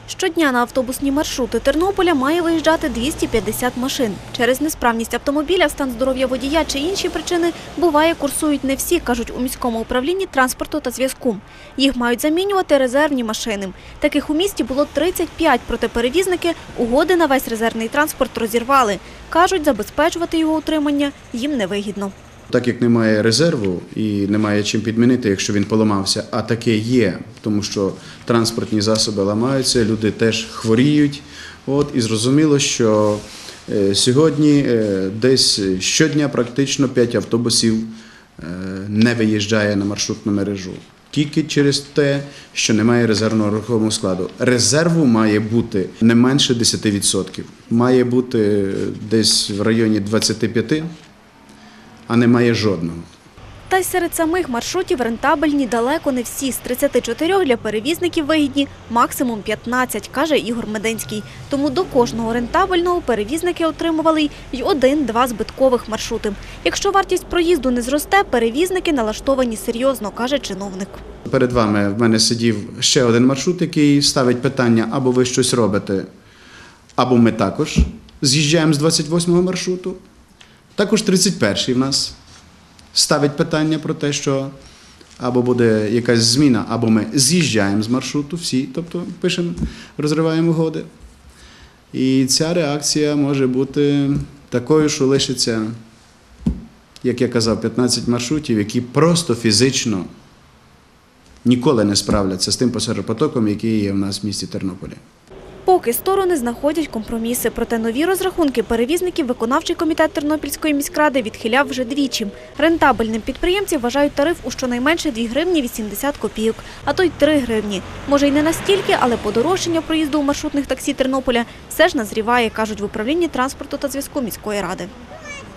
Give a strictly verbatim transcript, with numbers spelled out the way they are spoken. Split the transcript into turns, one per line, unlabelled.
Щодня на автобусні маршрути Тернополя має виїжджати двісті п'ятдесят машин. Через несправність автомобіля, стан здоров'я водія чи інші причини, буває, курсують не всі, кажуть у міському управлінні транспорту та зв'язку. Їх мають замінювати резервні машини. Таких у місті було тридцять п'ять, проте перевізники угоди на весь резервний транспорт розірвали. Кажуть, забезпечувати його утримання їм невигідно.
Так як немає резерву і немає чим підмінити, якщо він поламався, а таке є, тому що транспортні засоби ламаються, люди теж хворіють. От, і зрозуміло, що е, сьогодні е, десь щодня практично п'ять автобусів е, не виїжджає на маршрутну мережу. Тільки через те, що немає резервного рухомого складу. Резерву має бути не менше десять відсотків. Має бути десь в районі двадцять п'ять відсотків. А немає жодного.
Та й серед самих маршрутів рентабельні далеко не всі. З тридцяти чотирьох для перевізників вигідні максимум п'ятнадцять, каже Ігор Меденський. Тому до кожного рентабельного перевізники отримували й один-два збиткових маршрути. Якщо вартість проїзду не зросте, перевізники налаштовані серйозно, каже чиновник.
Перед вами в мене сидів ще один маршрут, який ставить питання, або ви щось робите, або ми також з'їжджаємо з двадцять восьмого маршруту. Також тридцять перший в нас ставить питання про те, що або буде якась зміна, або ми з'їжджаємо з маршруту всі, тобто пишемо, розриваємо угоди. І ця реакція може бути такою, що лишиться, як я казав, п'ятнадцять маршрутів, які просто фізично ніколи не справляться з тим пасажиропотоком, який є в нас в місті Тернополі.
Поки сторони знаходять компроміси. Проте нові розрахунки перевізників виконавчий комітет Тернопільської міськради відхиляв вже двічі. Рентабельним підприємці вважають тариф у щонайменше дві гривні вісімдесят копійок, а то й три гривні. Може й не настільки, але подорожчання проїзду у маршрутних таксі Тернополя все ж назріває, кажуть в управлінні транспорту та зв'язку міської ради.